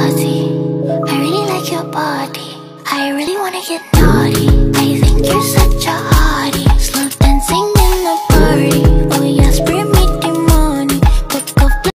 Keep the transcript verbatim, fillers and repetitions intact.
party. I really like your body. I really wanna get naughty.